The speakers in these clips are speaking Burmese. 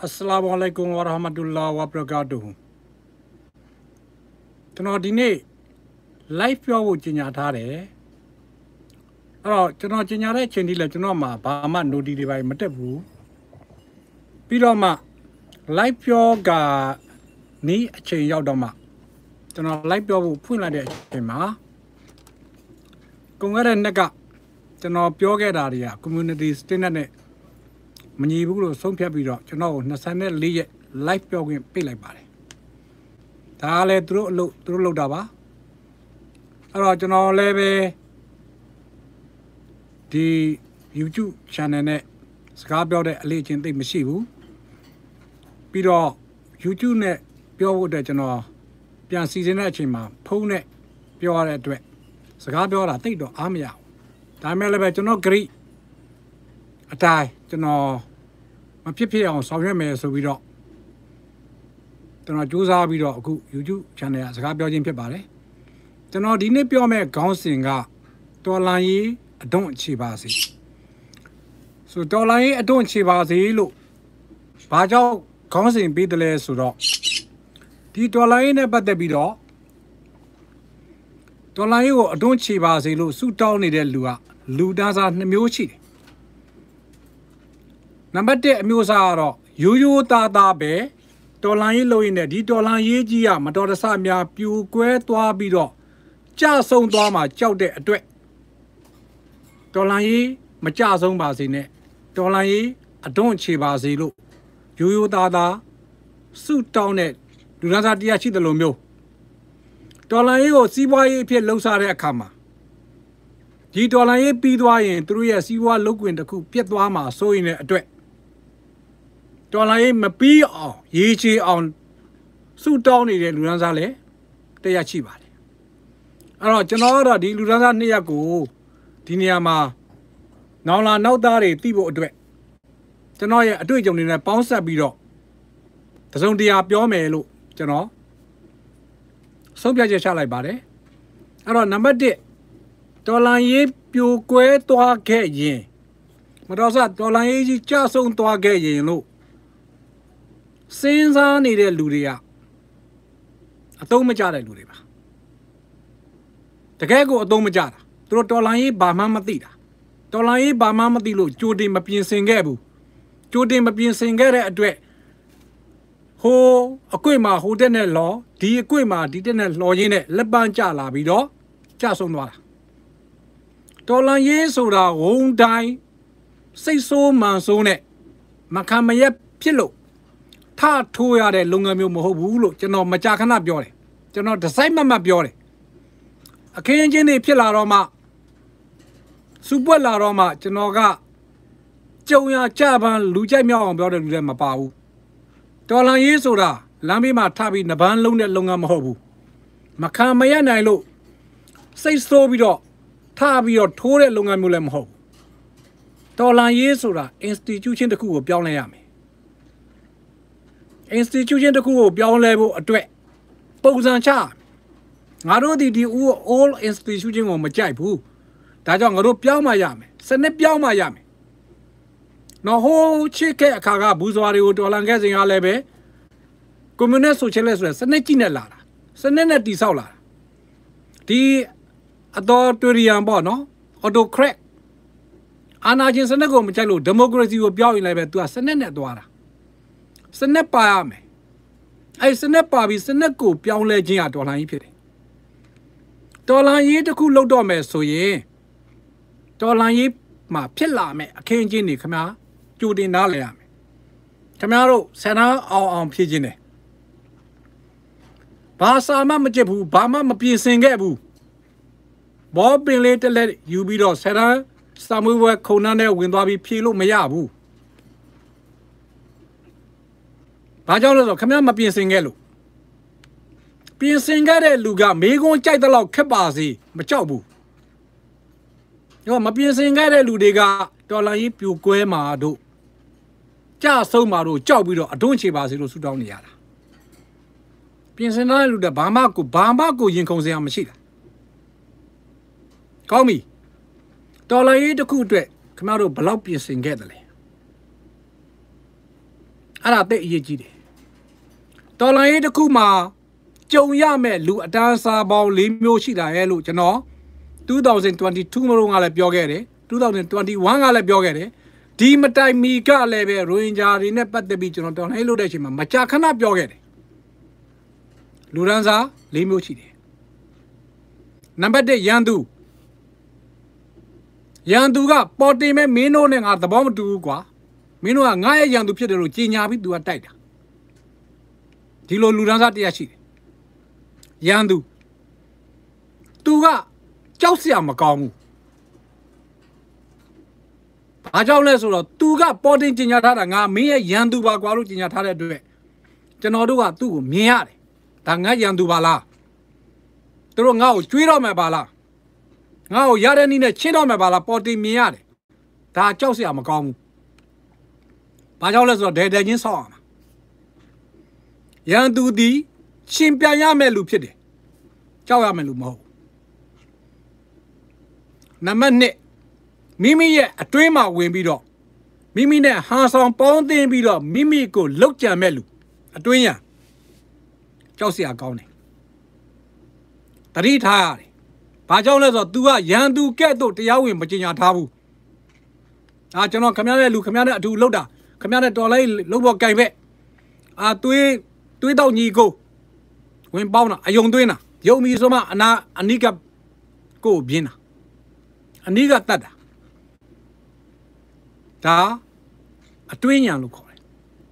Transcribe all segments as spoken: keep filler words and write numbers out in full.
Assalamualaikum warahmatullahi wabarakatuh.ကျွန်တော်ဒီနေ့ live ပြောဖို့ကြီးညာထားတယ်။အဲ့တော့ကျွန်တော်ကြီးညာတဲ့အချိန်ဒီလဲကျွန်တော်မှာဘာမှ notice တွေပိုင်းမတက်ဘူး။ပြီးတော့မှ live ပြောကနီးအချိန်ရောက်တော့မှကျွန်တော် live ပြောဖို့ဖွင့်လိုက်တဲ့အချိန်မှာကုန်ခဲ့တဲ့နှစ်ကကျွန်တော်ပြောခဲ့တာတွေက community standard နဲ့မညီဘူးလို့ဆုံးဖြတ်ပြီးတော့ကျွန်တော်ကိုtwenty-fourရက် live ပြောခွင့်ပေးလိုက်ပါတယ်။ဒါလည်းသူတို့အလုပ်သူတို့လုပ်တာပါ။အဲ့တော့ကျွန်တော်လည်းပဲဒီ YouTube channel နဲ့စကားပြောတဲ့အလေးအကျင့်သိမရှိဘူး။ပြီးတော့ YouTube နဲ့ပြောဖို့အတွက်ကျွန်တော်ပြန်စီစဉ်တဲ့အချိန်မှာဖုန်းနဲ့ပြောရတဲ့အတွက်စကားပြောတာတိတ်တော့အားမရဘူး။ဒါမှလည်းပဲကျွန်တော် great အတိုင်းကျွန်တော်မဖြစ်ဖြစ်အောင်ဆောင်ရွက်မယ်ဆိုပြီးတော့ကျွန်တော်ကြိုးစားပြီးတော့အခု YouTube channel ကစကားပြောခြင်းဖြစ်ပါတယ်ကျွန်တော်ဒီနေ့ပြောမယ့်ခေါင်းစဉ်ကတော်လန်ရေးအဒွန့်အခြေပါစေဆိုတော်လန်ရေးအဒွန့်အခြေပါစေလို့ဘာကြောင့်ခေါင်းစဉ်ပေးတယ်လဲဆိုတော့ဒီတော်လန်ရေးနဲ့ပတ်သက်ပြီးတော့တော်လန်ရေးကိုအဒွန့်အခြေပါစေလို့ဆုတောင်းနေတဲ့လူကလူသားစားနှစ်မျိုးရှိတယ်နံပါတ်oneအမျိုးအစားကတော့ရိုးရိုးသားသားပဲတော်လန်ရေးလို့ရင်းနဲ့ဒီတော်လန်ရေးကြီးကမတော်တဆများပြိုကွဲသွားပြီးတော့ကြဆုံသွားမှကြောက်တဲ့အတွက်တော်လန်ရေးမကြဆုံးပါစေနဲ့တော်လန်ရေးအဒွန့်ချေပါစေလို့ရိုးရိုးသားသားစုတောင်းတဲ့လူသားစားတရားရှိတယ်လို့မျိုးတော်လန်ရေးကိုစီးပွားရေးအဖြစ်လှုပ်ရှားတဲ့အခါမှာဒီတော်လန်ရေးပြီးသွားရင်သူတို့ရဲ့စီးပွားလုပ်ကွင်တစ်ခုပြတ်သွားမှာစိုးရင်တဲ့အတွက်တော်လိုင်းမပြီးအောင်ရေးချေအောင်စုတောင်းနေတဲ့လူရန်စားလည်းတရားရှိပါတယ်အဲ့တော့ကျွန်တော်ကတော့ဒီလူရန်စားနှစ်ယောက်ကိုဒီနေရာမှာနောင်လာနောက်သားတွေသိဖို့အတွက်ကျွန်တော်ရဲ့အတွေ့အကြုံတွေနဲ့ပေါင်းစပ်ပြီးတော့တစုံတရာပြောမယ်လို့ကျွန်တော်ဆုံးဖြတ်ချက်ချလိုက်ပါတယ်အဲ့တော့နံပါတ်oneတော်လိုင်းရေးပြိုကွဲသွားခဲ့ရင်မတော်စတော်လိုင်းရေးကြီးကြဆုံသွားခဲ့ရင်လို့စဉ်းစားနေတဲ့လူတွေကအသုံးမကျတဲ့လူတွေပါတကယ်ကိုအသုံးမကျတာသူတို့တော်လန်ရေးဘာမှမသိတာတော်လန်ရေးဘာမှမသိလို့ကြိုတင်မပြင်ဆင်ခဲ့ဘူးကြိုတင်မပြင်ဆင်ခဲ့တဲ့အတွက်ဟိုအကွေ့မှာဟိုတက်နဲ့လော်ဒီအကွေ့မှာဒီတက်နဲ့လော်ရင်းနဲ့လက်ပန်းကျလာပြီးတော့ကျဆုံးသွားတာတော်လန်ရေးဆိုတာဝုံတိုင်းစိတ်ဆိုးမှန်ဆိုးနဲ့မခံမရက်ဖြစ်လို့ထထိုးရတဲ့လုပ်ငန်းမျိုးမဟုတ်ဘူးလို့ကျွန်တော်မကြာခဏပြောတယ်ကျွန်တော်ဒီဇိုင်းမမပြောတယ်အခင်းချင်းတွေဖြစ်လာတော့မှစူပွက်လာတော့မှကျွန်တော်ကကြုံရကြပန်းလူကြိုက်မြောက်အောင်ပြောတဲ့လူလည်းမပါဘူးတော်လန်ရေးဆိုတာလမ်းဘေးမှာထပြီးနဘန်းလုံးတဲ့လုပ်ငန်းမဟုတ်ဘူးမခံမရနိုင်လို့စိတ်ဆိုးပြီးတော့ထပြီးတော့ထိုးတဲ့လုပ်ငန်းမျိုးလည်းမဟုတ်ဘူးတော်လန်ရေးဆိုတာ institution တစ်ခုကိုပြောင်းလဲရမယ်institution တစ်ခုကိုပြောင်းလဲဖို့အတွက်ပုံစံချငါတို့ဒီဒီ all institution ကိုမကြိုက်ဘူးဒါကြောင့်ငါတို့ပြောင်းမှရမယ်စနစ်ပြောင်းမှရမယ်နော်ဟိုချစ်ခဲ့အခါကဘူးစွာတွေကိုတော်လန်ခဲ့စဉ်ကလည်းပဲ communist socialist ဆိုတဲ့စနစ်ကြီးနဲ့လာတာစနစ်နဲ့တိဆောက်လာတာဒီအတော်တူရီယန်ပေါ့နော် autocrat အာဏာရှင်စနစ်ကိုမကြိုက်လို့ democracy ကိုပြောင်းရင်လည်းပဲ तू ကစနစ်နဲ့သွားတာစနစ်ပါရမယ်အဲ့စနစ်ပါပြီးစနစ်ကိုပြောင်းလဲခြင်းဟာတော်လှန်ရေးဖြစ်တယ်တော်လှန်ရေးတစ်ခုလုပ်တော့မယ်ဆိုရင်တော်လှန်ရေးမှာဖြစ်လာမယ်အခင်းချင်းတွေခင်ဗျာကြိုတင်နားလည်ရမယ်ခင်ဗျားတို့ဆန္ဒအောင်အောင်ဖြစ်ခြင်းတယ်ဘာစာမှမကြည့်ဘူးဘာမှမပြင်ဆင်ခဲ့ဘူးဘောပင်လေးတက်လက်ယူပြီးတော့ဆန္ဒစာမွေးပွဲခုံနှန်းနဲ့ဝင်သွားပြီးဖြေလို့မရဘူးဘာကြောင့်လဲဆိုတော့ခင်ဗျားမပြင်ဆင်ခဲ့လို့ပြင်ဆင်ခဲ့တဲ့လူကမေကွန်းကြိုက်တဲ့လောက်ခက်ပါစေမကြောက်ဘူးရောမပြင်ဆင်ခဲ့တဲ့လူတွေကတော်လန်ရေးပြိုကွဲမှာတို့ကြဆုံးမှာတို့ကြောက်ပြီးတော့အဒွန့်ချေပါစေလို့ဆူတောင်းနေရတာပြင်ဆင်တဲ့လူတွေဘာမှကိုဘာမှကိုရင်ခုန်စရာမရှိတာကောင်းပြီတော်လန်ရေးတစ်ခုအတွက်ခင်ဗျားတို့ဘယ်လောက်ပြင်ဆင်ခဲ့တယ်လဲ ara te ye ji de tolan ye taku ma jong ya me lu adan sa baw four myo shi da ye lo jano twenty twenty-two မလို့ငါလည်းပြောခဲ့တယ်twenty twenty-one ကလည်းပြောခဲ့တယ်ဒီမတိုင်မီကလည်းပဲရိုဟင်ဂျာတွေနဲ့ပတ်သက်ပြီးကျွန်တော်တော်လှန်ရေးလုပ်တဲ့အချိန်မှာမကြာခဏပြောခဲ့တယ်လူရန်စာfourမျိုးရှိတယ်နံပါတ်oneရန်သူရန်သူကပေါ်တင်မဲ့မင်းတို့နဲ့ငါသဘောမတူဘူးကွာမင်းတို့ကငါရဲ့ရန်သူဖြစ်တယ်လို့ကြေညာပြီးသူကတိုက်တာဒီလိုလူရန်စာတရားရှိတယ်ရန်သူသူကကြောက်စရာမကောင်းဘူးဘာကြောင့်လဲဆိုတော့သူကပေါ်တင်ကြေညာထားတာငါမင်းရဲ့ရန်သူပါကွာလို့ကြေညာထားတဲ့အတွက်ကျွန်တော်တို့ကသူ့ကိုမြင်ရတယ်ဒါငါရန်သူပါလားသူတို့ငါ့ကိုကျွေးတော့မယ်ပါလားငါ့ကိုရတဲ့နည်းနဲ့ချင်းတော့မယ်ပါလားပေါ်တင်မြင်ရတယ်ဒါကြောက်စရာမကောင်းဘူးဘာကြောင့်လဲဆိုတော့ဒဲဒဲချင်းဆောက်ရမှာရန်သူဒီရှင်ပြန်ရမယ်လူဖြစ်တယ်ကြောက်ရမယ်လူမဟုတ်နံပါတ်twoမိမိရဲ့အတွင်းမှာဝင်ပြီးတော့မိမိနဲ့ဟာဆောင်ပေါင်းသိမ်းပြီးတော့မိမိကိုလှုပ်ကြံမဲ့လူအတွင်းရကြောက်စရာကောင်းတယ်တတိထားရတယ်ဘာကြောင့်လဲဆိုတော့ तू ကရန်သူကဲ့သို့တရားဝင်မကြေညာထားဘူးအာကျွန်တော်ခမရတဲ့လူခမရတဲ့အတူလှုပ်တာခမရတဲ့တော်လိုက်လှုပ်ဖို့ကြိုင်ပဲအာသွေးသွေးတော့ညီကိုဝင်ပေါင်းတာအယုံသွင်းတာယုံပြီဆိုမှအနာအနိကကိုပြင်းတာအနိကတတ်တာဒါအတွင်းညာလို့ခေါ်တယ်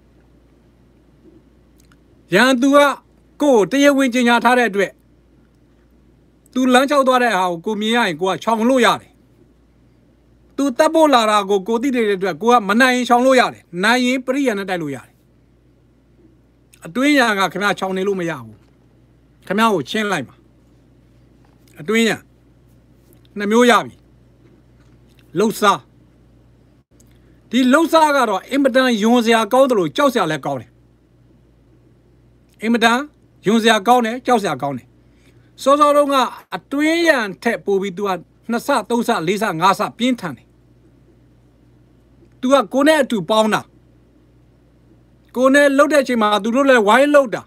ရန်သူကကိုယ်တရားဝင်ကြေညာထားတဲ့အတွက်သူလမ်းချောက်သွားတဲ့ဟာကိုကိုမြင်ရရင်ကိုကချောင်လို့ရတယ်သူတပ်ဖို့လာတာကိုကိုသိတဲ့အတွက်ကိုကမနိုင်ရင်ချောင်လို့ရတယ်နိုင်ရင်ပရိယာနဲ့တိုက်လို့ရတယ်အတွင်းညာကခင်ဗျာချောင်နေလို့မရဘူးခင်ဗျားကိုချင်းလိုက်ပါအတွင်းညာနှစ်မျိုးရပြီလှုပ်စားဒီလှုပ်စားကတော့အင်မတန်ယွန်စရာကောင်းတယ်လို့ကြောက်စရာလည်းကောင်းတယ်အင်မတန်ယွန်စရာကောင်းတယ်ကြောက်စရာကောင်းတယ်စောစောတုန်းကအတွင်းရန်ထက်ပိုပြီး तू ကနှစ်ဆသုံးဆလေးဆငါးဆပြင်းထန်တယ် तू ကကိုနဲ့အတူပေါင်းတာကိုနဲ့လှုပ်တဲ့အချိန်မှာသူတို့လည်းဝိုင်းလှုပ်တာ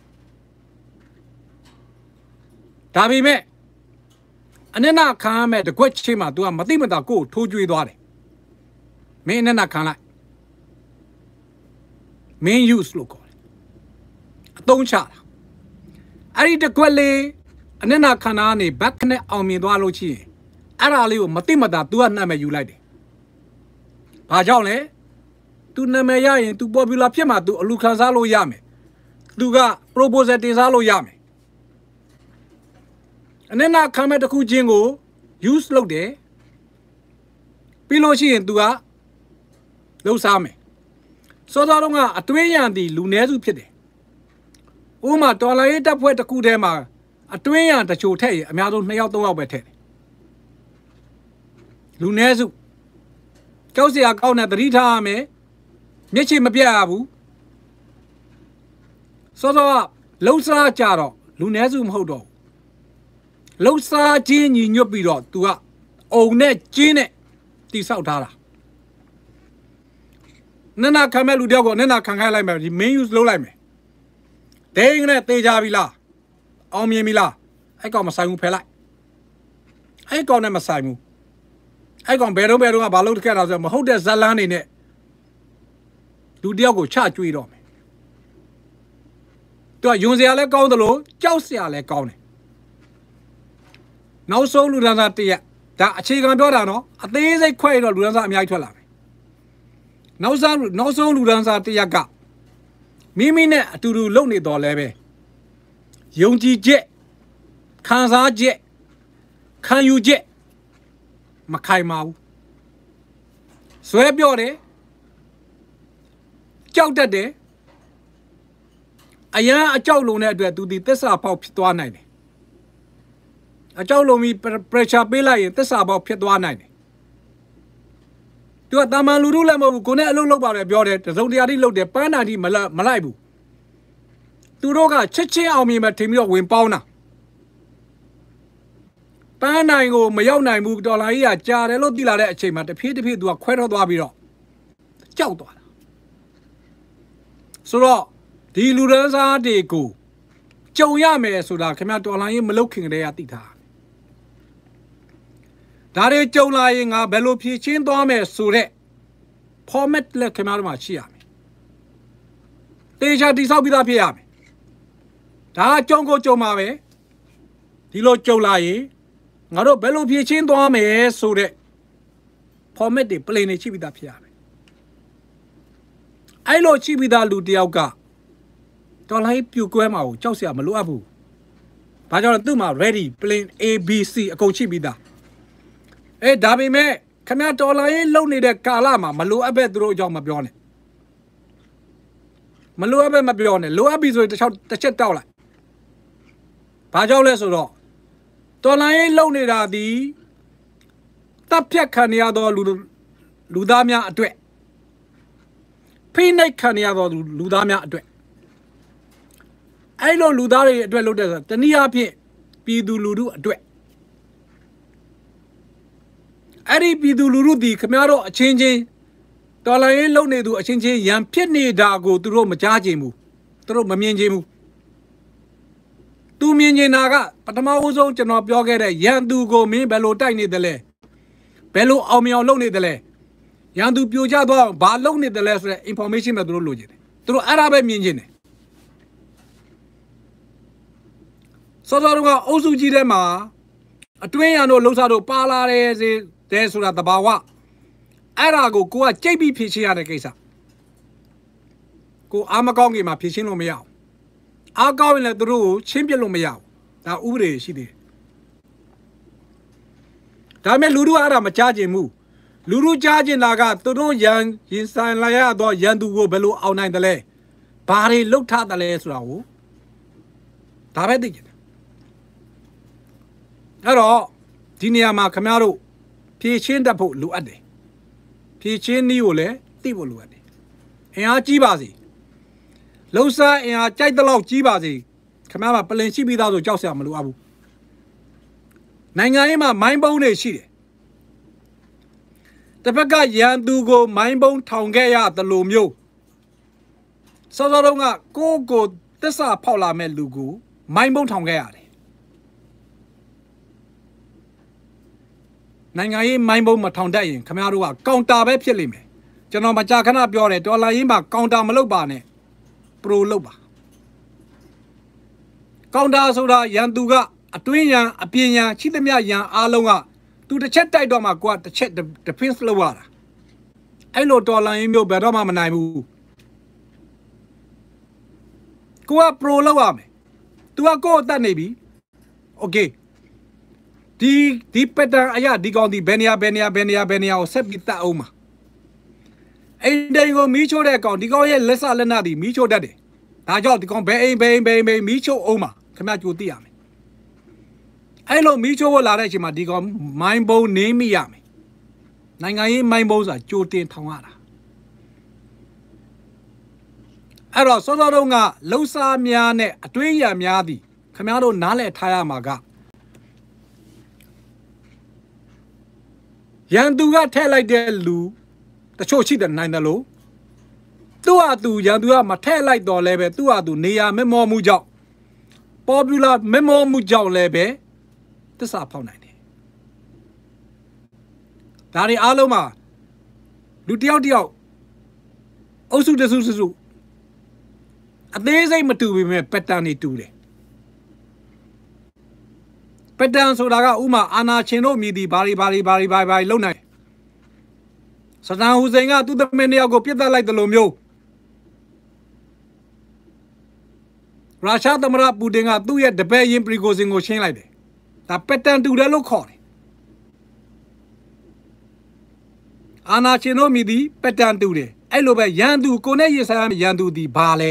ဒါပေမဲ့အနက်နာခံရမဲ့တကွက်ချင်းမှာ तू ကမသိမသာကိုကိုထိုးကျွေးသွားတယ်မင်းအနက်နာခံလိုက်မင်း use လို့ခေါ်တယ်အသုံးချတာအဲ့ဒီတကွက်လေးအနက်နာခံတာကနေ back နဲ့အောင်မြင်သွားလို့ရှိရင်အဲ့ဒါလေးကိုမသိမသာ तू ကနှံ့မဲ့ယူလိုက်တယ်ဘာကြောင့်လဲ तू နာမည်ရရင် तू popular ဖြစ်မှာ तू အလူခံစားလို့ရမယ် तू က proposal တင်စားလို့ရမယ်အနက်နာခံမဲ့တစ်ခုချင်းကို use လုပ်တယ်ပြီးလို့ရှိရင် तू ကလှုပ်စားမယ်စောစောတုန်းကအတွင်းရန်ဒီလူနည်းစုဖြစ်တယ်ဥမာတော်လိုင်းတပ်ဖွဲ့တစ်ခုထဲမှာအတွင်းရန်တချို့ထက်ရင်အများဆုံးtwoယောက်threeယောက်ပဲထည့်တယ်လူနည်းစုကြောက်စရာကောင်းတဲ့သတိထားရမယ်မျက်ခြေမပြတ်ရဘူးစောစောကလှုပ်စားကြတော့လူနည်းစုမဟုတ်တော့လှုပ်စားခြင်းညီညွတ်ပြီးတော့ तू ကအုံနဲ့ကျင်းနဲ့တိဆောက်ထားတာနနာခံမဲ့လူတယောက်ကိုနနာခံခိုင်းလိုက်မယ်ဒီ main use လုပ်လိုက်မယ်ဒိန်းနဲ့တေးကြပြီလားအောင်မြင်ပြီလားအဲ့ကောင်မဆိုင်ဘူးဖယ်လိုက်အဲ့ကောင်နဲ့မဆိုင်ဘူးအဲ့ကောင်ဘယ်တော့ဘယ်တော့ကဘာလို့ခဲ့တာဆိုမဟုတ်တဲ့ဇလန်းနေနဲ့လူတယောက်ကိုချကျွေးတော့မယ်သူကယွန်စရာလည်းကောင်းတယ်လို့ကြောက်စရာလည်းကောင်းတယ်နောက်ဆုံးလူဒန်းစားတရက်ဒါအခြေခံပြောတာနော်အသေးစိတ်ခွဲတော့လူဒန်းစားအများကြီးထွက်လာမယ်နောက်ဆုံးနောက်ဆုံးလူဒန်းစားတရက်ကမိမိနဲ့အတူတူလုံနေတော်လဲပဲယုံကြည်ချက်ခံစားချက်ခံယူချက်မခိုင်ပါဘူးဆွဲပြော့တယ်ကြောက်တတ်တယ်အရန်အကြောက်လုံးတဲ့အတွက်သူဒီသစ္စာပေါက်ဖြစ်သွားနိုင်တယ်အကြောက်လုံးပြီး pressure ပေးလိုက်ရင်သစ္စာပေါက်ဖြစ်သွားနိုင်တယ်သူကတာမန်လူတို့လည်းမဟုတ်ဘူးကိုနဲ့အလုပ်လုပ်ပါတယ်ပြောတယ်တစုံတရာတိလုပ်တယ်ပန်းနာတိမလမလိုက်ဘူးသူတို့ကချက်ချင်းအောင်မြင်မှထင်ပြီးတော့ဝင်ပေါင်းတာပန်းနိုင်ကိုမရောက်နိုင်ဘူးဒေါ်လာကြီးကကြာတယ်လို့သိလာတဲ့အချိန်မှာတဖြည်းတဖြည်းသူကခွဲထွက်သွားပြီးတော့ကြောက်သွားတာဆိုတော့ဒီလူရန်စားတွေကိုကြုံရမယ်ဆိုတာခင်ဗျာတော်လိုင်းရေးမလုတ်ခင်ကတည်းကသိထားဒါတွေကြုံလာရင်ငါဘယ်လိုဖြည့်ချင်းသွားမယ်ဆိုတဲ့ format လက်ခင်ဗျာတို့မှာရှိရမယ်တေချာတိဆောက်ပြီးသားဖြစ်ရမယ်ဒါကကြုံကိုကြုံမှာပဲဒီလိုကြုံလာရင်ငါတို့ဘယ်လိုဖြည့်ချင်းသွားမယ်ဆိုတဲ့ format တွေ plane တွေရှိပြီးသားဖြစ်ရမယ်အဲ့လိုရှိပြီးသားလူတယောက်ကတော်လိုင်းပြူကွဲမှာကိုကြောက်စရာမလိုအပ်ဘူးဘာကြောင့်လဲသူ့မှာ ready plane A B C အကုန်ရှိပြီးသားအဲဒါပေမဲ့ခင်ဗျာတော်လိုင်းလုံနေတဲ့ကာလမှာမလိုအပ်ပဲသူတို့အကြောင်းမပြောနဲ့မလိုအပ်ပဲမပြောနဲ့လိုအပ်ပြီဆိုရင်တစ်ချက်တစ်ချက်တောက်လိုက်ဘာကြောင့်လဲဆိုတော့တော်လိုင်းလုံနေတာဒီတပ်ဖြတ်ခံရသောလူလူသားများအတွက်ဖိနှိပ်ခံရသောလူသားများအတွက်အဲ့လိုလူသားတွေအတွက်လုပ်တဲ့ဆိုတနည်းအားဖြင့်ပြည်သူလူထုအတွက်အဲ့ဒီပြည်သူလူထုဒီခင်ဗျားတို့အချင်းချင်းတော်လိုင်းရေးလုပ်နေသူအချင်းချင်းရန်ဖြစ်နေတာကိုသူတို့မကြားချင်ဘူးသူတို့မမြင်ချင်ဘူးသူမြင်ချင်တာကပထမဦးဆုံးကျွန်တော်ပြောခဲ့တဲ့ရန်သူကိုမင်းဘယ်လိုတိုက်နေတယ်လဲဘယ်လိုအောင်မြောင်လုပ်နေတယ်လဲရန်သူပြိုကျသွားဘာလုပ်နေတယ်လဲဆိုတဲ့ information ပဲသူတို့လိုချင်တယ်သူတို့အဲ့ဒါပဲမြင်ချင်တယ်စောစောကအုပ်စုကြီးထဲမှာအတွင်းရန်တို့လှုပ်ရှားတို့ပါလာတယ်စေတဲ့ဆိုတာတဘာဝအဲ့ဒါကိုကိုကကြိတ်ပြီးဖြည့်ရှင်းရတဲ့ကိစ္စကိုအားမကောင်းခင်မှာဖြည့်ရှင်းလို့မရအောင်အားကောင်းရင်လည်းသူတို့ကိုချင်းပြလို့မရအောင်ဒါဥပဒေရှိသေးတယ်ဒါပေမဲ့လူတို့အဲ့ဒါမကြားကျင်ဘူးလူတို့ကြားကျင်တာကသူတို့ရန်ရင်ဆိုင်လာရတော့ရန်သူကိုဘယ်လိုအောင်နိုင်တယ်လဲဘာတွေလှုပ်ထားတယ်လဲဆိုတာကိုဒါပဲသိကြတယ်အဲ့တော့ဒီနေရာမှာခင်ဗျားတို့ဖြည့်ချင်းတတ်ဖို့လိုအပ်တယ်ဖြည့်ချင်းနည်းကိုလည်းသိဖို့လိုအပ်တယ်အင်အားကြီးပါစေလှုပ်ရှားအင်အားကြိုက်တဲ့လောက်ကြီးပါစေခင်ဗျားမှာပလင်ရှိပြီးသားဆိုကြောက်စရာမလိုအပ်ဘူးနိုင်ငံရေးမှာမိုင်းပုံးတွေရှိတယ်တစ်ဖက်ကရန်သူကိုမိုင်းပုံးထောင်ခဲ့ရတယ်လို့မျိုးစောစောတုန်းကကိုကိုသစ္စာဖောက်လာမဲ့လူကိုမိုင်းပုံးထောင်ခဲ့ရတယ်နိုင်ငံရေးမိုင်းပုံးမထောင်တတ်ရင်ခင်ဗျားတို့ကကောင်တာပဲဖြစ်လိမ့်မယ်ကျွန်တော်မကြာခဏပြောတယ်တော်လာရေးမှာကောင်တာမလုပ်ပါနဲ့ပရိုလုပ်ပါကောင်တာဆိုတာရန်သူကအတွင်းရန်အပြင်ရန်ချိသမျှရန်အားလုံးကသူတစ်ချက်တိုက်တော့မှကိုကတစ်ချက် defense လုပ်ရတာအဲ့လိုတော်လာရေးမျိုးဘယ်တော့မှမနိုင်ဘူးကိုက pro လုပ်ရမယ် तू ကကိုယ်အသက်နေပြီ okay ဒီဒီ pattern အရာဒီကောင်ဒီဘယ်နေရာဘယ်နေရာဘယ်နေရာဘယ်နေရာကိုဆက်ပြီးတတ်အောင်မှာအိမ်တိန်ကိုမီးချိုးတဲ့ကောင်ဒီကောင်ရဲ့လက်စလက်နက်ဒီမီးချိုးတတ်တယ်ဒါကြောင့်ဒီကောင်ဘယ်အိမ်ဘယ်အိမ်ဘယ်အိမ်မီးချိုးအောင်မှာခင်ဗျာကြိုသိရမယ်အဲ့လိုမီးချိုးဖို့လာတဲ့အချိန်မှာဒီကောင်မိုင်းဘုံနေမိရမယ်နိုင်ငံရေးမိုင်းဘုံဆိုတာကြိုတင်ထောင်ရတာအဲ့တော့စောစောတုန်းကလှုပ်ရှားများနဲ့အတွင်းရများသည်ခင်ဗျားတို့နားလည်ထားရမှာကရန်သူကထည့်လိုက်တဲ့လူတချို့ရှိတဲ့နိုင်တယ်လို့သူ့ဟာသူရန်သူကမထည့်လိုက်တော့လဲပဲသူ့ဟာသူနေရာမမောမှုကြောင့် popular မမောမှုကြောင့်လဲပဲသစ္စာဖောက်နိုင်တယ်ဒါတွေအားလုံးမှာလူတယောက်တယောက်အုပ်စုတစုစုအသေးစိတ်မတူပေမဲ့ pattern တွေတူတယ် pattern ဆိုတာကဥမာအာနာချင်းတို့မြည်ဒီဘာတွေဘာတွေဘာတွေဘာတွေလုံနိုင်စတန်ဟူစိန်ကသူ့သမီးနှစ်ယောက်ကိုပြစ်တက်လိုက်တယ်လို့မျိုးရုရှားသမ္မတပူတင်ကသူ့ရဲ့တပည့်ရင်ပရီကိုစင်ကိုရှင်းလိုက်တယ်ဒါ pattern တူတယ်လို့ခေါ်တယ်အာနာချင်းတို့မြည်ဒီ pattern တူတယ်အဲ့လိုပဲရန်သူကိုနဲ့ရေးဆိုင်ရန်သူဒီဘာလဲ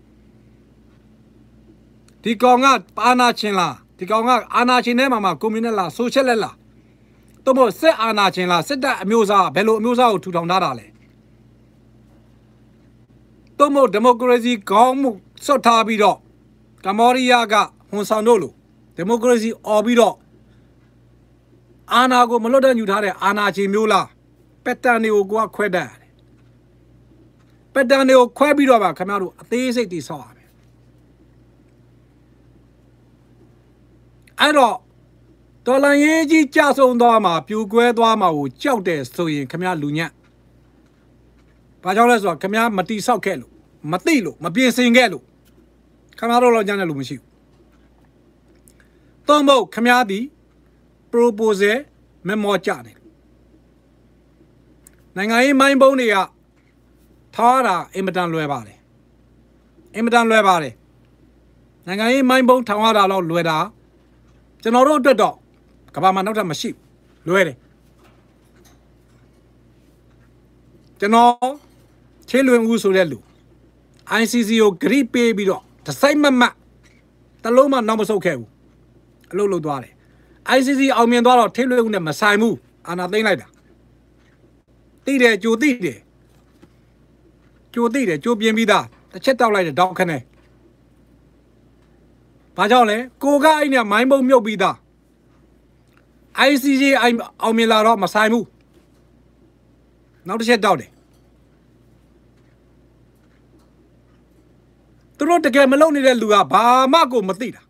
ဒီကောင်ကအာနာချင်းလားဒီကောင်ကအာနာချင်းထဲမှာမှာကွန်မြူနစ်လားဆိုရှယ်လက်လားတို့မို့စစ်အာနာချင်းလားစစ်တပ်အမျိုးသားဘယ်လိုအမျိုးသားကိုထူထောင်ထားတာလဲတို့မို့ဒီမိုကရေစီခေါင်းမှုစွတ်ထားပြီးတော့ကမ္ဘောဒီးယားကဟွန်ဆောင်တို့လိုဒီမိုကရေစီអော်ပြီးတော့အာနာကိုမလွတ်တဲ့ညူထားတဲ့အာနာချင်းမျိုးလားပက်တန်တွေကိုကိုကခွဲတတ်ရတယ်ပတ်တန်တွေကိုခွဲပြီးတော့ပါခင်ဗျားတို့အသေးစိတ်တည်ဆောက်ရမယ်အဲ့တော့တော်လန်ရေးကြီးကြဆုံသွားမှာပြူကွဲသွားမှာကိုကြောက်တယ်ဆိုရင်ခင်ဗျားလူညံ့ဘာကြောင့်လဲဆိုတော့ခင်ဗျားမတီဆောက်ခဲ့လို့မသိလို့မပြင်ဆင်ခဲ့လို့ခင်ဗျားတို့တော့ညံ့တယ်လို့မရှိဘူးသုံးဖို့ခင်ဗျားဒီ proposal memo ကြတယ်နိုင်ငံရေးမိုင်းပုံးတွေကထားတာအင်မတန်လွယ်ပါတယ်အင်မတန်လွယ်ပါတယ်နိုင်ငံရေးမိုင်းပုံးထောင်ရတာတော့လွယ်တာကျွန်တော်တို့အတွက်တော့ကဘာမှနောက်ထပ်မရှိလွယ်တယ်ကျွန်တော်ချေလွင်ဦးဆိုတဲ့လူ I C C ကိုဂရိပေးပြီးတော့တစိုက်မမတ်တလုံးမှနောက်မဆုတ်ခဲ့ဘူးအလုပ်လုပ်သွားတယ် I C C အောင်မြင်သွားတော့ထိလွင်ဦးနဲ့မဆိုင်ဘူးအာနာသိမ့်လိုက်တာတိတယ်ကြိုတိတယ်ကြိုတိတယ်ကြိုပြင်းပြီးသားတစ်ချက်တောက်လိုက်တယ်တောက်ခနဲ့ဘာကြောင့်လဲကိုကအဲ့နဲ့မိုင်းပုံမြုပ်ပြီးသား I C C အောင်မြင်လာတော့မဆိုင်ဘူးနောက်တစ်ချက်တောက်တယ်သူတို့တကယ်မလုပ်နေတဲ့လူကဘာမှကိုမသိတာ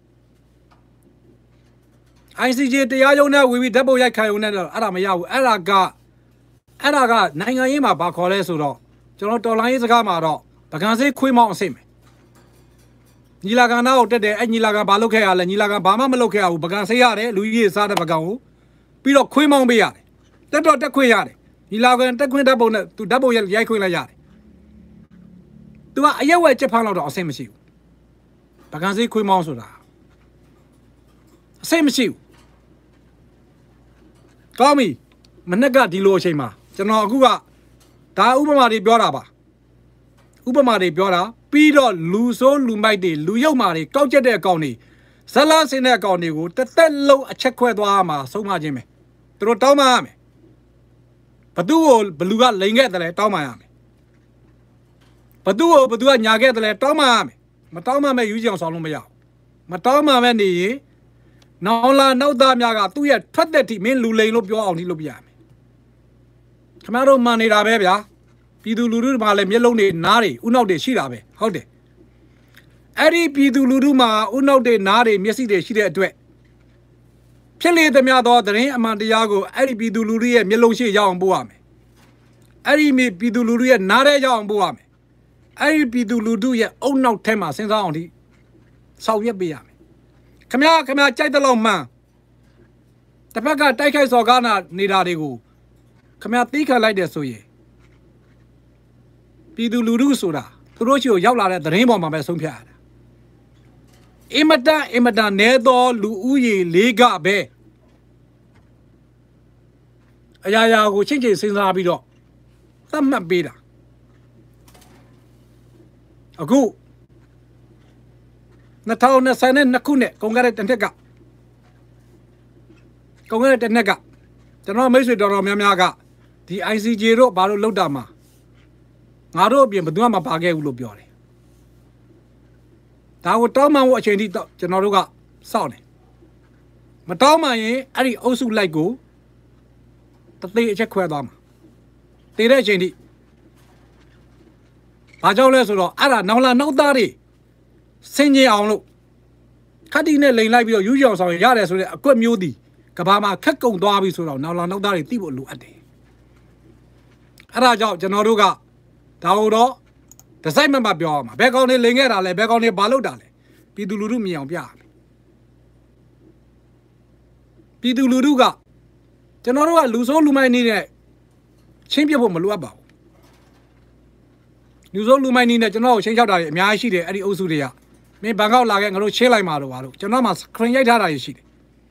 I C C တရားရုံးနဲ့ဝီဝီဓာတ်ပုံရိုက်ခံရုံနဲ့တော့အဲ့ဒါမရဘူးအဲ့ဒါကအဲ့ဒါကနိုင်ငံရေးမှာဘာခေါ်လဲဆိုတော့ကျွန်တော်တော်လိုင်းရေးစကားမှာတော့ပကံစေးခွေးမောင်းအစိမ့်မယ်ညီလာခံသားကိုတက်တယ်အဲ့ညီလာခံဘာလုပ်ခဲ့ရလဲညီလာခံဘာမှမလုပ်ခဲ့ရဘူးပကံစေးရတယ်လူကြီးစားတဲ့ပကံကိုပြီးတော့ခွေးမောင်းပေးရတယ်တက်တော့တက်ခွေးရတယ်ညီလာခံတက်ခွေးဓာတ်ပုံနဲ့သူဓာတ်ပုံရိုက်ခွေးလိုက်ရတယ်သူကအရက်ဝဲချက်ဖမ်းလောက်တော့အစိမ့်မရှိဘူးပကံစေးခွေးမောင်းဆိုတာအစိမ့်မရှိဘူးကောင်းပြီမနေ့ကဒီလိုအချိန်မှာကျွန်တော်အခုကဒါဥပမာတွေပြောတာပါဥပမာတွေပြောတာပြီးတော့လူဆိုးလူမိုက်တွေလူရုပ်မာတွေကောက်ကျက်တဲ့အကောင်တွေဇလန်းစင်းတဲ့အကောင်တွေကိုတစ်သက်လုံးအချက်ခွဲသွားမှာဆုံးမခြင်းပဲသူတို့တောင်းပန်ရမယ်ဘသူ့ကိုဘလူကလိန်ခဲ့တယ်လဲတောင်းပန်ရမယ်ဘသူ့ကိုဘသူကညာခဲ့တယ်လဲတောင်းပန်ရမယ်မတောင်းပန်မဲ့ယူကြအောင်ဆောင်လို့မရဘူးမတောင်းပန်မဲ့နေရင်နောင်လာနောက်သားများကသူ့ရဲ့ထွက်သက်တိမင်းလူလိန်လို့ပြောအောင်ဒီလုပ်ပြရမယ်ခင်ဗျားတို့မှန်နေတာပဲဗျာပြည်သူလူထုမှာလည်းမျက်လုံးတွေနားတွေဥနောက်တွေရှိတာပဲဟုတ်တယ်အဲ့ဒီပြည်သူလူထုမှာဥနောက်တွေနားတွေမျက်စိတွေရှိတဲ့အတွက်ဖြစ်လေသမျှသောသတင်းအမှန်တရားကိုအဲ့ဒီပြည်သူလူထုရဲ့မျက်လုံးရှိရောက်အောင်ပို့ရမယ်အဲ့ဒီပြည်သူလူထုရဲ့နားထဲရောက်အောင်ပို့ရမယ်အဲ့ဒီပြည်သူလူထုရဲ့အုံနောက်ထဲမှာစဉ်းစားအောင်ဒီဆောင်ရွက်ပေးရမယ်ခင်ဗျားခင်ဗျားကြိုက်တဲ့လောက်မှန်တစ်ဖက်ကတိုက်ခိုက်စော်ကားနေတာတွေကိုခင်ဗျားသိခံလိုက်တယ်ဆိုရင်ပြည်သူလူထုဆိုတာသူတို့ချီကိုရောက်လာတဲ့သတင်းပေါ်မှာပဲဆုံးဖြတ်ရတာအင်မတန်အင်မတန်နဲသောလူဦးရေလေးကပဲအရာရာကိုချင်းချင်းစဉ်းစားပြီးတော့သတ်မှတ်ပေးတာအခုနှစ်ထောင်နှစ်ဆယ်နှစ်ခုနဲ့ကုန်ကြတဲ့တစ်နှစ်ကကုန်ကြတဲ့တစ်နှစ်ကကျွန်တော်မိတ်ဆွေတော်တော်များများကဒီ I C J တို့ဘာလို့လောက်တာမှာငါတို့အပြင်ဘယ်သူမှမပါခဲ့ဘူးလို့ပြောတယ်ဒါကိုတောင်းမှန်ဖို့အချိန်ထိကျွန်တော်တို့ကစောင့်တယ်မတောင်းမှရင်အဲ့ဒီအုပ်စုလိုက်ကိုတသေးအချက်ခွဲသွားမှာတည်တဲ့အချိန်ထိဘာကြောင့်လဲဆိုတော့အဲ့ဒါနောင်လာနောက်သားတွေစင်ကြင်အောင်လို့ခတ်တီနဲ့လိန်လိုက်ပြီးတော့ယူကြောင်ဆောင်ရတယ်ဆိုတဲ့အကွက်မျိုးတီကဘာမှာခက်ကုံသွားပြီဆိုတော့နောင်လာနောက်သားတွေသိဖို့လိုအပ်တယ်အဲ့ဒါကြောင့်ကျွန်တော်တို့ကဒါတော့ဒီဇိုင်းမမပြောအောင်ပါဘယ်ကောင်တွေလိန်ခဲ့တာလဲဘယ်ကောင်တွေဘာလုပ်တာလဲပြည်သူလူထုမြင်အောင်ပြရမယ်ပြည်သူလူထုကကျွန်တော်တို့ကလူဆိုးလူမိုက်နေတဲ့ချင်းပြဖို့မလိုအပ်ပါဘူးလူဆိုးလူမိုက်နေတဲ့ကျွန်တော်ကိုချင်းချောက်တာတွေအများကြီးရှိတယ်အဲ့ဒီအုပ်စုတွေကမင်းဘန်ကောက်လာခဲ့ငါတို့ချင်းလိုက်မှာတော့ပါလို့ကျွန်တော်မှစခရင်ရိုက်ထားတာတွေရှိတယ်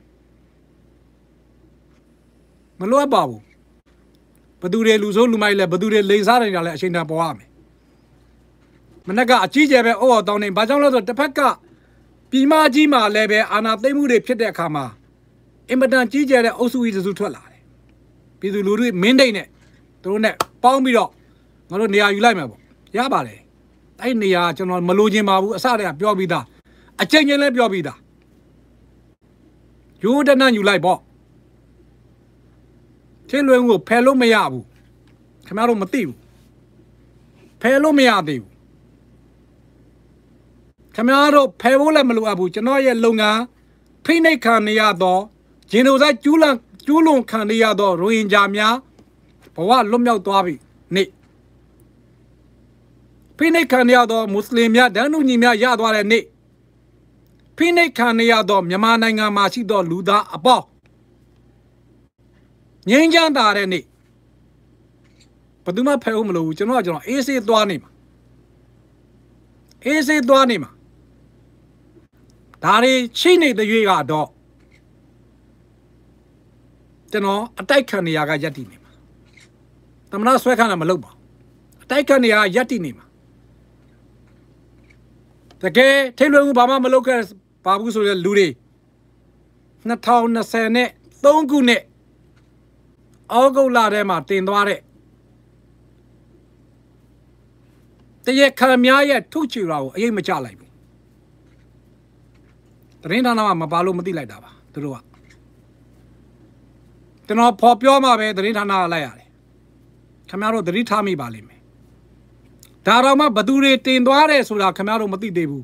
မလိုအပ်ပါဘူးဘသူတွေလူဆိုးလူမိုက်လဲဘသူတွေလိန်စားနေတာလဲအချိန်တန်ပေါ်ရမယ်မနေ့ကအကြီးကျယ်ပဲအော်အော်တောင်းနေဘာကြောင့်လဲဆိုတော့တစ်ဖက်ကပြည်မကြီးမှာလည်းပဲအာဏာသိမ်းမှုတွေဖြစ်တဲ့အခါမှာအင်မတန်ကြီးကျယ်တဲ့အုပ်စုကြီးစုထွက်လာတယ်ပြည်သူလူထုမင်းတိတ်နဲ့သူတို့နဲ့ပေါင်းပြီးတော့ငါတို့နေရာယူလိုက်မှာပေါ့ရပါတယ်အဲ့နေရာကျွန်တော်မလိုချင်ပါဘူးအစတည်းကပြောပြီးသားအချိန်ချင်းလည်းပြောပြီးသားယူတနန်းယူလိုက်ပေါ့ချင်းလွင်ကိုဖယ်လို့မရဘူးခင်ဗျားတို့မသိဘူး Pelo me adi. Camaro, Pevola Maluabu, Janoya Lunga, Pine Caniado, Genoza Jula, Julon Caniado, Ruin Jamia, Pawa Lumia Dwabi, Nick. Pine Caniado, Muslimia, Danunimia Yadwale Nick. Pine Caniado, Yamananga Masido, Luda, Abo. Yanjan Dare Nick. Paduma Pelumlu, Janoja, easy Dwanima. Easy Dwanima. Dari Chini the Yuga dog. You know, a Taikania Yatinima. The Manaswakana Maluba. A Taikania Yatinima. The gay Taylor Bama Malukas Babusu Ludi. Natau Nasene, Dongune. All go ladema, Tindware. The Yakamia Tuchiro, a Yamachalai. The Rindana Mabalu Madi Dava, the Rua. The no Popioma, the Rindana Layari. Camaro, the Ritami Balime. Tarama Badure Tindware Suda, Camaro Madi Debu.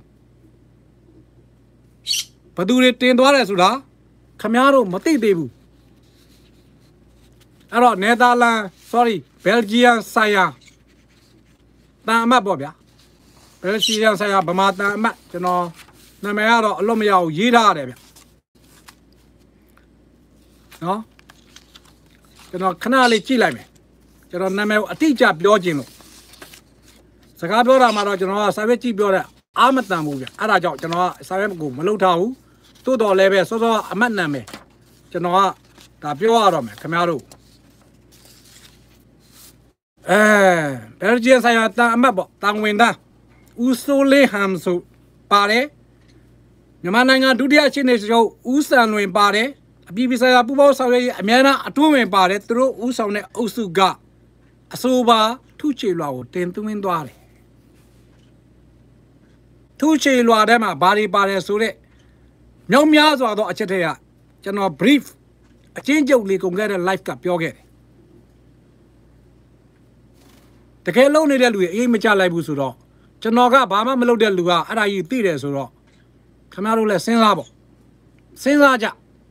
Badure Tindware Suda, Camaro Mati Debu. Aro Netherlands, sorry, Belgian Saya. Tama Bobia. Belgian Saya, Bamata, Mat, you know. Namero, Lomio, Yida. No? You know, Canali Chile. You know, Namel, a teacher, Biogino. Sagabora Marajano, Savage Biora, Amata movie, Arajo, you know, Savego, Malutau, Todo Leve, Soso, Amaname, you know, Tapiorome, Camaro. Eh, Belgian Sayata, Mabo, Tangwinda, Usole Hamso, Pare. Yamananga Dudia Chinesho, Usan when Pare, Bibisa Bubo Sari, Amana, Atume Pare, through Usane Usuga, Asuba, Tuchilo, Tentuin Dware. Tuchilo Dema, Bari Pare Sure. No Miazo or Achetea, General Brief. A change of legal get a life cup, Yoget. The Keloni Delu, Imichala Busudo, Janoga, Bama Melodelua, and I eat theatre Suro. Camaro le Sinlabo. Sinlaja.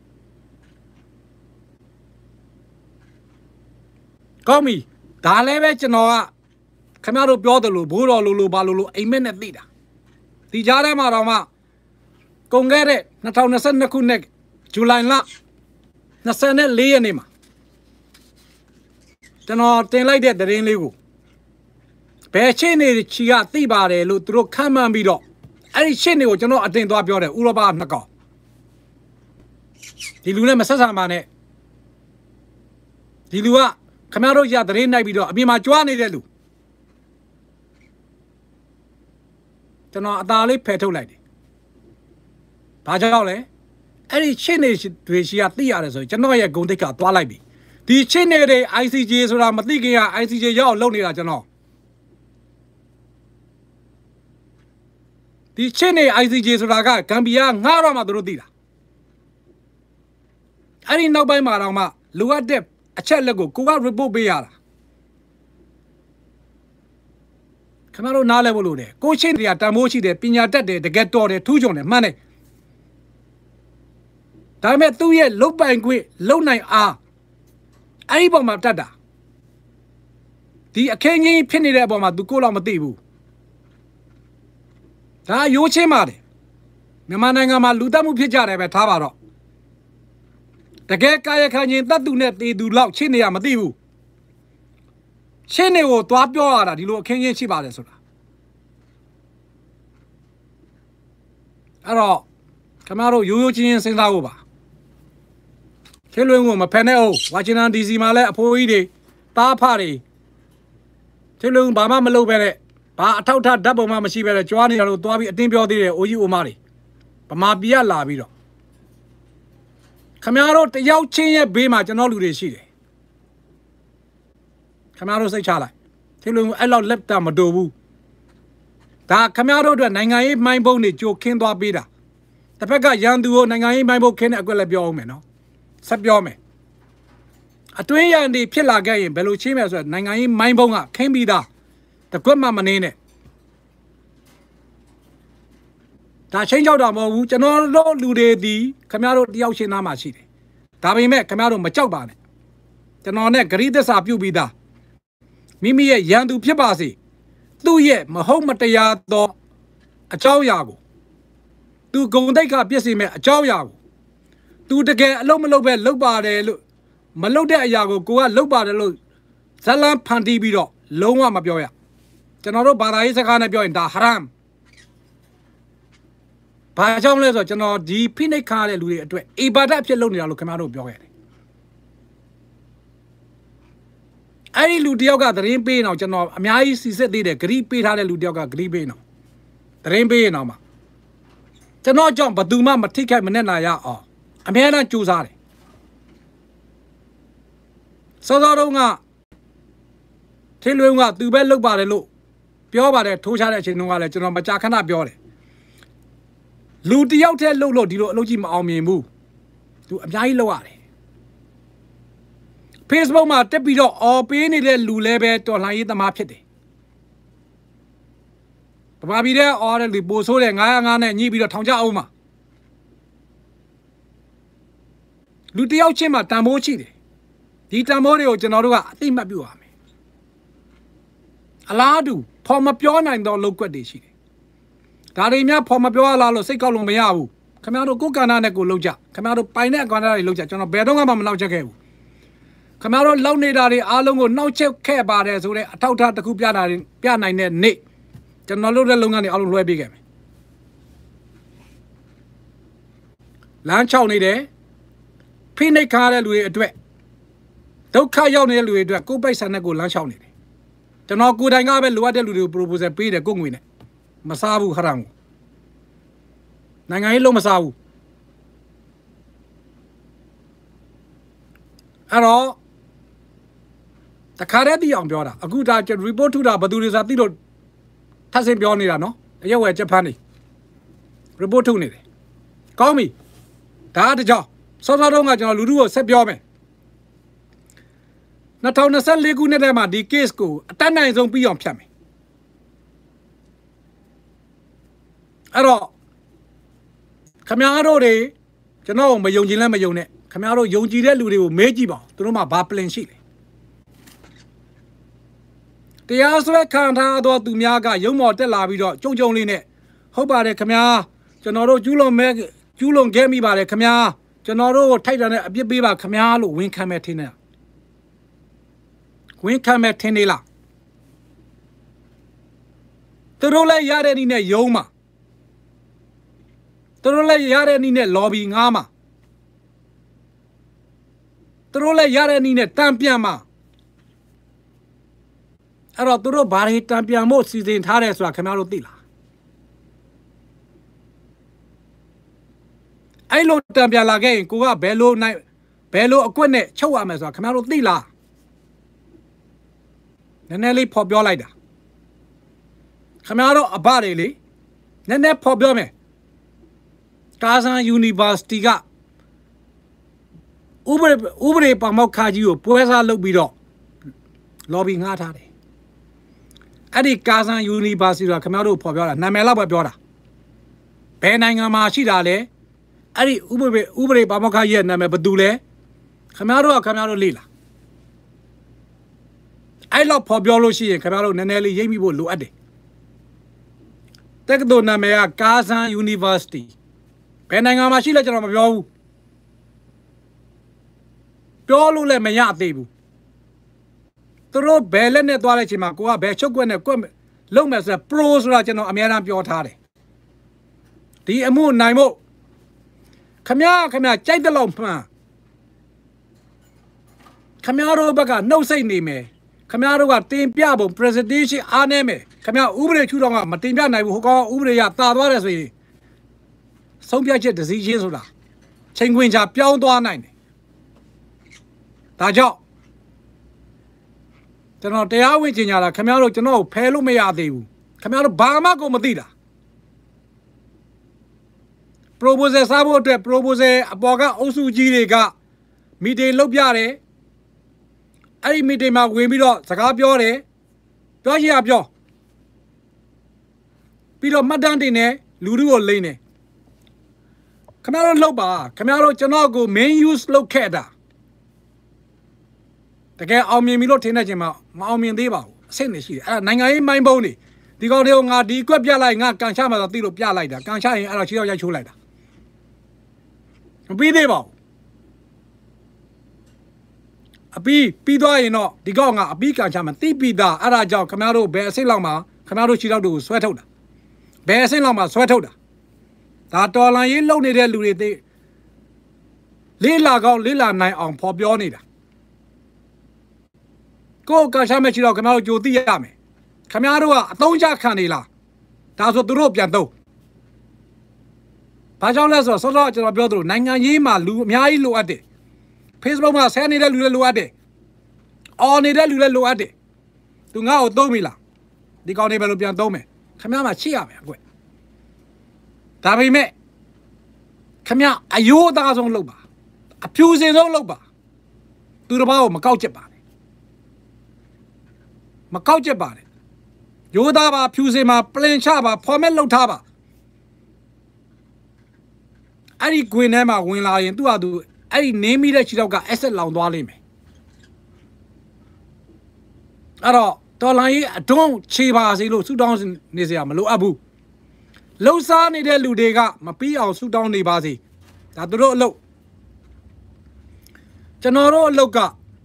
Call me. Daleve Chanoa. Camaro Biodelu, Buro Lulu Balulu, a minute leader. The Jara Marama. Congere, Natana Sanakunek, July La. Nasana Leonima. Jano, ten like that, the rain legal. Pechene, Chia Tibare, Lutro, Kaman Bido. I Chenny, you know, I think to Abiore, Uroba Nako. The Luna Massamane. The Lua, Camaro Yat, the rain Nabido, Abima Juani Delu. The no Dali Peto lady. Pajale, any Chenny to Shia Tia, so Janoya Gondika, Twalabi. The Chenny, I C J, Ramatigia, I C J, Yaw, Lonely, I don't know. The Chene I C J Suraga can be young, Narama Rodida. I didn't know by Marama, Lua Dep, a Chelago, Kuga Rebo Biara. Camaro Nalevolude, Go Chenria, Tamochi, the Pina Dede, the Ghetto, the Tujon, money. Time two years, low banquet, low night ah. I bomb Tada. The Akanyi penny bomb at Dukola Matibu. Ah, you chemade. Namananga Ludamu Pijare at Tavaro. The Gakaya Kanyan that do net, they do lock Chine Amadibu. Chene or Tuapioara, the low Kenyan Chibadesura. Aro, Camaro, Eugene Singauba. Htay Lwin Oo, Mapeneo, watching on Dizzy Male, Poide, Ta Party. Htay Lwin Oo, Bama Malobere. Ba Tauta double Mamma Shiva, Johnny, or Dobby, a Timbio, or you, Omari. Pamabia Labido. Camaro, the Yao China Bima, and all you see. Camaro say Chala. Htay Lwin Oo, I love left down Madobu. Da Camaro, the Nangai, my bone, Joe Kindo Bida. The Pega Yandu, Nangai, my book, can I go let your omen, Sabiome. A twin and the Pilla Gay, Beluchima, Nangai, my bona, can be da. the good mamma in it. That change out of which an old Lude di Camaro the ocean Amashi. Tabi met Camaro Machoban. The non read this up you be that. Mimi a Yandu Pibasi. Do ye Mahomatea do a chow yago. Do go take up yes, me a chow yago. Do the get Lomalobe look by the Malode yago go out look by the look. Salam Panti bido, Loma Mabioya. General Bada is a kind of joint da haram. Pajamles or General D. Pine Kale Louis at Ibada Pelonia Locamaro Bioy. I Ludioga the rain pain or General Amai said the Greek Pete had a Ludioga Gribino. The rain pain nama. General John Baduma Matika Manena ya or Amena Chuzari. So that Htay Lwin Oo do well look by the look. Pure by the two challenge in Noala General Machakana Biore. Ludi out there, Lolo, Dilo, Logim Army move to a Yailawari. Facebook ma Tepido or Penny Lulebe to Lai the Mapete. Babi there or the Boso and Ayana and Yibi Tonja Oma. Ludi out Chima Tamochi. Dita Morio General, I think Mabuami. Aladu, Poma Piona and don't look at this. Tarimia Poma Piola, Seco Meau, come out of Kukana Loja, come out of Pine Gana Loja, John Bedonga Loja. Come out of Lonely Daddy, Alongo, no check care about it, so they taught the Kupiana in Piana in Nick. General Lungani Alway began. Lunch only there. Pine Kara Louis a duet. Don't call your nail with a go by Sanago lunch only. The no good I got a Luada propose a Peter Gungwin. Masabu Harango. Nangailo Masabu. At all, the Karadi young Biora, a good agent report to the Baduris at the Tassim Bionirano, a young Japani. Report to it. Call me. That job. So I don't know Lulu said Biome. Natona San Leguna di case school, a ten nines on beyond Piami. At all. Camaro de Jano, my young Gila Mayone, Camaro Yongi Lulu, Mejiba, Truma Bapel Chile. The answer can't have to Miaga, Yomo Telavido, Jojo Line, Hobare Camia, Janoro Julon Meg, Julon gave me by the Camia, Janoro Titan a Biba Camialo, Win Cametina. Win Cametinilla. The Role Yaren in a Yoma. The Role Yaren in a lobbying armor. The Role Yaren in a Tampiama. I wrote the Robari Tampiamo season Tares like Camaro Dilla. I looked Tampia again, go up, Bello, night, Bello, Aquene, Chowamas or Camaro Dilla. Nelly Pobiolida. Camaro Abadeli, Nene Pobiome. Kazan University got Uber Uber Pamokaji, Puesa Lobido. Lobbying Hatari. Adi Kazan University Camaro Pobiola, Namela Bobiora. Penanga Machidale, Adi Uber Uber Pamokaye, Name Badule, Camaro Camaro Lila. I love Pobiology and Camaro Nanelli Yemi Bulu Ade. Take the Namea Kazan University. Penanga Machila Jamabio Piolule Mayatibu. The road Belen at Walachimakua, Bechokwen, Long as a pros Rajano American Piotari. The Amoon Naimo. Come here, come here, check the lump. Camaro Baga, no say name. Camaro got Team Piabo, Presidential Aneme. Come here, Ubre Chudonga, Matimia, who go Ubre Yata. So be a jet disease. Changwins are Piao to nine. Tajo. The no te are within Yala, Camaro to know, Pelo Mayadu. Camaro Bama go Madida. Propose a sabote, propose a boga osu giga. Mide lobiare. I meet him out with me, Sakabiore. Doji Abio. ပြီးတော့မှတ်တမ်းတင်နေလူတို့ကိုလိမ့်နေခင်ဗျားတို့လောက်ပါခင်ဗျားတို့ကျွန်တော်ကို main use လုပ်ခဲ့တာတကယ်အောင်မြင်ပြီလို့ထင်နေခြင်းမမအောင်မြင်သေးပါဘူးအဆင့်နေရှိတယ်အဲ့ဒါနိုင်ငံရေးမိုင်းပုံးနေဒီကောင်တွေကိုငါဒီကွက်ပြလိုက်ငါကန်ချမှာဆိုသိလို့ပြလိုက်တာကန်ချရင်အဲ့တော့ချီတော့ရိုက်ချိုးလိုက်တာမပြီးသေးပါဘူးအပီးပြီးသွားရင်တော့ဒီကောင်ကအပီးကန်ချမှာသိပြီးသားအဲ့ဒါကြောင့်ခင်ဗျားတို့ဘယ်အဆင့်လောက်မှာခင်ဗျားတို့ချီတော့တို့ဆွဲထုတ်တာဘယ်အဆင့်လောက်မှာဆွဲထုတ်တာဒါတော်လန်ရေးလုံနေတဲ့လူတွေသိလေးလာကောင်းလေးလာနိုင်အောင်ဖော်ပြောနေတာကိုယ်ကန်ချမဲ့ချီတော့ခင်ဗျားတို့ကြိုသိရမယ်ခင်ဗျားတို့ကအသုံးချခံနေလားဒါဆိုသူတို့ပြန်သုံးဘာကြောင့်လဲဆိုတော့စောစောကျွန်တော်ပြောသလိုနိုင်ငံရေးမှာလူအများကြီးလိုအပ်တယ် Facebook မှာဆဲနေတဲ့လူတွေလိုအပ်တယ်အော်နေတဲ့လူတွေလိုအပ်တယ်သူငါ့ကိုသုံးပြီလားဒီကောင်တွေဘယ်လိုပြန်သုံးမယ်ခင်ဗျားမှာချစ်ရမယ်အကွဒါပေမဲ့ခင်ဗျားအယိုးအသားဆုံးလုပ်ပါအဖြူစင်ဆုံးလုပ်ပါသူတစ်ပါးကိုမကောက်ချက်ပါနဲ့မကောက်ချက်ပါနဲ့ရိုးသားပါဖြူစင်ပါပလင်ချပါဖော်မက်လုပ်ထားပါအဲ့ဒီဂွင်ထဲမှာဝင်လာရင်သူ့ဟာသူအဲ့ဒီနင်းမိတဲ့ခြေထောက်က asset လောင်သွားလိမ့်မယ်အဲ့တော့တော်လိုင်းရေးအတွန်းခြေပါစေလို့ဆူတောင်းနေစရာမလိုအပ်ဘူးလှုပ်ရှားနေတဲ့လူတွေကမပြီးအောင်ဆူတောင်းနေပါစေဒါသူတို့အလုပ်ကျွန်တော်တို့အလုပ်က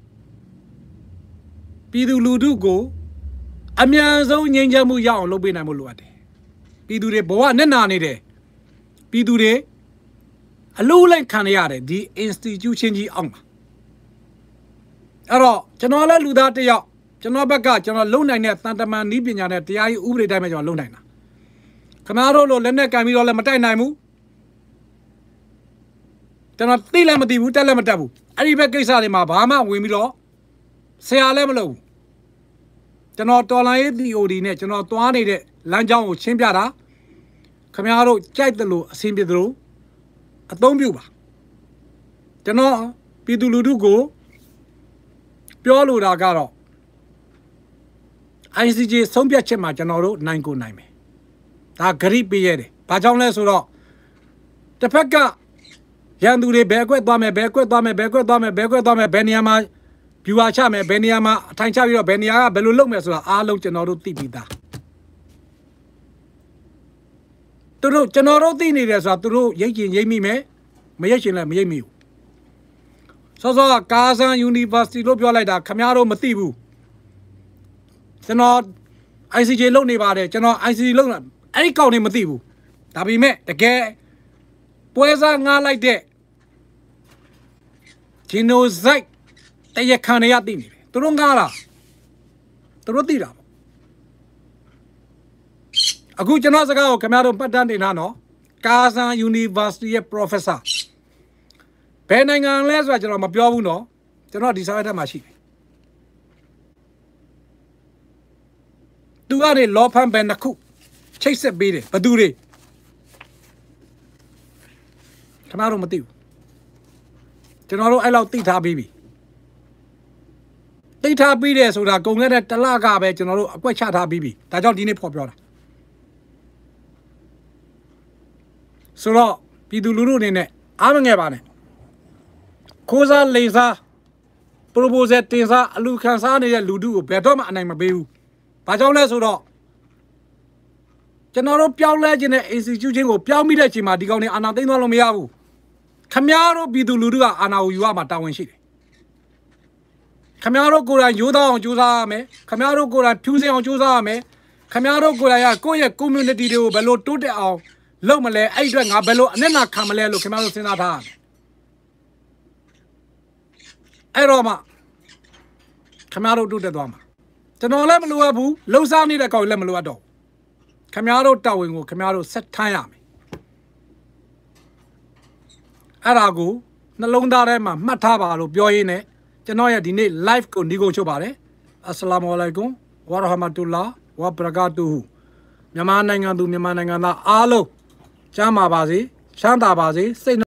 ပြည်သူလူထုကိုအမြန်ဆုံးငြိမ်းချမ်းမှုရအောင်လုပ်ပေးနိုင်ဖို့လိုအပ်တယ်ပြည်သူတွေဘဝနဲ့နာနေတယ်ပြည်သူတွေအလို့လိုက်ခံရရတယ်ဒီ institution ကြီးအောင်ပါအဲ့တော့ကျွန်တော်လည်းလူသားတစ်ယောက်ကျွန်တော်ဘက်ကကျွန်တော်လုံနိုင်တဲ့တန်တမန်နည်းပညာနဲ့တရားရေးဥပဒေတိုင်းမှာကျွန်တော်လုံနိုင်တာခင်ဗျားတို့လိုလက်နဲ့ကန်ပြီးတော့လည်းမတိုက်နိုင်ဘူးကျွန်တော်သိလည်းမသိဘူးတက်လည်းမတက်ဘူးအဲ့ဒီဘက်ကိစ္စတွေမှာဘာမှဝင်ပြီးတော့ဆရာလည်းမလုပ်ဘူးကျွန်တော်တော်လိုင်းရေး T O D နဲ့ကျွန်တော်သွားနေတဲ့လမ်းကြောင်းကိုရှင်းပြတာခင်ဗျားတို့ကြိုက်တယ်လို့အဆင်ပြေတယ်လို့အသုံးပြုပါကျွန်တော်ပြည်သူလူထုကိုပြောလိုတာကတော့ I C J ဆုံးဖြတ်ချက်မှာကျွန်တော်တို့နိုင်ကိုနိုင်မယ်ဒါဂရိပေးရတယ်ဘာကြောင့်လဲဆိုတော့တစ်ဖက်ကရန်သူတွေဘယ်ကွက်သွားမယ်ဘယ်ကွက်သွားမယ်ဘယ်ကွက်သွားမယ်ဘယ်ကွက်သွားမယ်ဘယ်နေရာမှာဗျူဟာချမယ်ဘယ်နေရာမှာအထိုင်ချပြီးတော့ဘယ်နေရာကဘယ်လိုလုပ်မယ်ဆိုတာအားလုံးကျွန်တော်တို့သိပြီးသားသူတို့ကျွန်တော်တို့သိနေတယ်ဆိုတာသူတို့ရိတ်ချင်ရိတ်မိမယ်မရိတ်ချင်လည်းမရိတ်မိဘူးစောစောကကာဆန် University လို့ပြောလိုက်တာခင်ဗျားတို့မသိဘူးကျွန်တော် I C J လုပ်နေပါတယ်ကျွန်တော် I C J လုပ်တာအဲ့ဒီကောင်တွေမသိဘူးဒါပေမဲ့တကယ်ပွဲစားငားလိုက်တဲ့ genocide တရားခံရသိနေတယ်သူတို့ငားလားသူတို့သိတာပေါ့အခုကျွန်တော်စကားကိုခင်ဗျားတို့ပတ်တန်းတင်တာနော်ကာဆန် University ရဲ့ professor ဘယ်နိုင်ငံလဲဆိုတာကျွန်တော်မပြောဘူးနော်ကျွန်တော်ဒီစာရွက်ထဲမှာရှိတယ်သူကနေ law firm ပဲနှစ်ခုချိတ်ဆက်ပေးတယ်ဘယ်သူတွေခင်ဗျားတို့မသိဘူးကျွန်တော်တို့အဲ့လောက်သိထားပြီးပြီသိထားပြီးတယ်ဆိုတာကုန်ခဲ့တဲ့တလကပဲကျွန်တော်တို့အကွက်ချထားပြီးပြီဒါကြောင့်ဒီနေ့ဖော်ပြောတာဆိုတော့ပြည်သူလူထုအနေနဲ့အားမငယ်ပါနဲ့ခိုးစားလိန်စား proposal တင်စားအလူခံစားနေတဲ့လူထုကိုဘယ်တော့မှအနိုင်မပေးဘူးဘာကြောင့်လဲဆိုတော့ကျွန်တော်တို့ပြောင်းလဲခြင်းတဲ့ institution ကိုပြောင်းမိတဲ့အချိန်မှာဒီကောင်တွေအာဏာသိမ်းသွားလို့မရဘူးခမည်းတော်ပြည်သူလူထုကအာဏာကိုယူရမှာတာဝန်ရှိတယ်ခမည်းတော်ကိုယ်တိုင်ရိုးသားအောင်ကြိုးစားရမယ်ခမည်းတော်ကိုယ်တိုင်ဖြူစင်အောင်ကြိုးစားရမယ်ခမည်းတော်ကိုယ်တိုင်ကကိုယ့်ရဲ့ community တွေကိုဘယ်လိုတိုးတက်အောင်လုပ်မလဲအဲ့အတွက်ငါဘယ်လိုအနစ်နာခံမလဲလို့ခမည်းတော်စဉ်းစားထားရမယ်အဲ့တော့မှခမည်းတော်တိုးတက်သွားမှာကျွန်တော်လည်းမလိုအပ်ဘူးလှုပ်ရှားနေတဲ့ကောင်လည်းမလိုအပ်တော့ခမည်းတော်တာဝန်ကိုခမည်းတော်ဆက်ထမ်းရမယ်အဲ့ဒါကိုနှလုံးသားထဲမှာမှတ်ထားပါလို့ပြောရင်းနဲ့ကျွန်တော်ရဲ့ဒီနေ့ live ကိုညီကိုချုပ်ပါတယ်အစ္စလာမ်အလိုင်ကွမ်ဝါရဟမတုလာဝဘရကာတူဟူမြန်မာနိုင်ငံသူမြန်မာနိုင်ငံသားအားလုံးကျမ်းပါပါစေချမ်းသာပါစေစိတ်